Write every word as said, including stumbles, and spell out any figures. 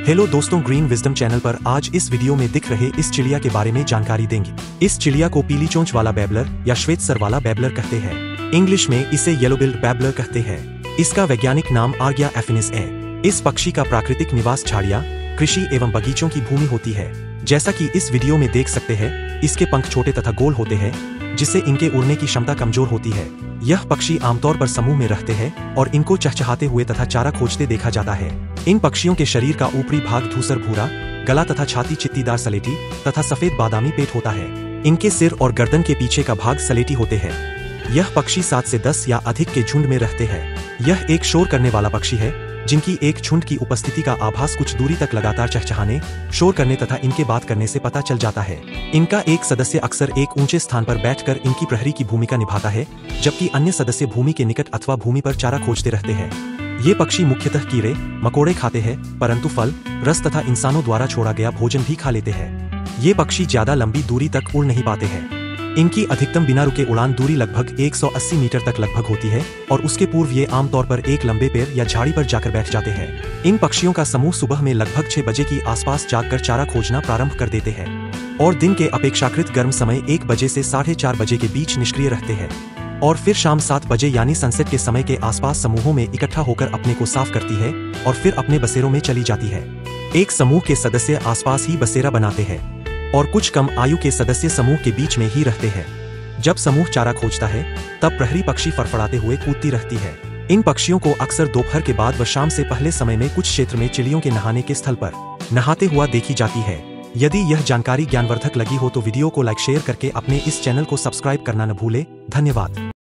Hello दोस्तों, green wisdom channel पर आज इस वीडियो में दिख रहे इस चिड़िया के बारे में जानकारी देंगे। इस चिड़िया को पीली चोंच वाला बैबलर या श्वेत सर वाला बैबलर कहते हैं। इंग्लिश में इसे येलो बिल्ड बैबलर कहते हैं। इसका वैज्ञानिक नाम आर्गिया एफिनिस है। इस पक्षी का प्राकृतिक निवास झाड़ियाँ, कृषि एवं बगीचों की भूमि होती है। जैसा कि इस वीडियो में देख सकते हैं, इसके पंख छोटे तथा गोल होते हैं, जिससे इनके उड़ने की क्षमता कमजोर होती है। यह पक्षी आमतौर पर समूह में रहते हैं और इनको चहचहाते हुए तथा चारा खोजते देखा जाता है। इन पक्षियों के शरीर का ऊपरी भाग धूसर भूरा, गला तथा छाती चित्तीदार सलेटी तथा सफेद बादामी पेट होता है। इनके सिर और गर्दन के पीछे का भाग सलेटी होते हैं। यह पक्षी सात से दस या अधिक के झुंड में रहते हैं। यह एक शोर करने वाला पक्षी है, जिनकी एक झुंड की उपस्थिति का आभास कुछ दूरी तक लगातार चहचहाने, शोर करने तथा इनके बात करने से पता चल जाता है। इनका एक सदस्य अक्सर एक ऊंचे स्थान पर बैठकर इनकी प्रहरी की भूमिका निभाता है, जबकि अन्य सदस्य भूमि के निकट अथवा भूमि पर चारा खोजते रहते हैं। ये पक्षी मुख्यतः कीड़े मकोड़े खाते हैं, परंतु फल, रस तथा इंसानों द्वारा छोड़ा गया भोजन भी खा लेते हैं। ये पक्षी ज्यादा लंबी दूरी तक उड़ नहीं पाते हैं। इनकी अधिकतम बिना रुके उड़ान दूरी लगभग एक सौ अस्सी मीटर तक लगभग होती है और उसके पूर्व ये आमतौर पर एक लंबे पेड़ या झाड़ी पर जाकर बैठ जाते हैं। इन पक्षियों का समूह सुबह में लगभग छह बजे की आसपास जागकर चारा खोजना प्रारंभ कर देते हैं और दिन के अपेक्षाकृत गर्म समय एक बजे से साढ़े चार बजे के बीच निष्क्रिय रहते हैं और फिर शाम सात बजे यानी सनसेट के समय के आसपास समूहों में इकट्ठा होकर अपने को साफ करती है और फिर अपने बसेरों में चली जाती है। एक समूह के सदस्य आसपास ही बसेरा बनाते हैं और कुछ कम आयु के सदस्य समूह के बीच में ही रहते हैं। जब समूह चारा खोजता है, तब प्रहरी पक्षी फड़फड़ाते हुए कूदती रहती है। इन पक्षियों को अक्सर दोपहर के बाद व शाम से पहले समय में कुछ क्षेत्र में चिड़ियों के नहाने के स्थल पर नहाते हुआ देखी जाती है। यदि यह जानकारी ज्ञानवर्धक लगी हो तो वीडियो को लाइक शेयर करके अपने इस चैनल को सब्सक्राइब करना न भूले। धन्यवाद।